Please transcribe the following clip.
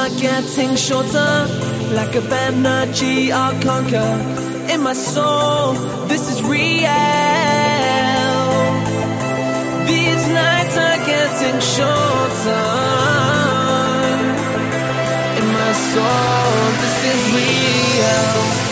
are getting shorter, lack of energy I'll conquer. In my soul, this is real. These nights are getting shorter. In my soul, this is real.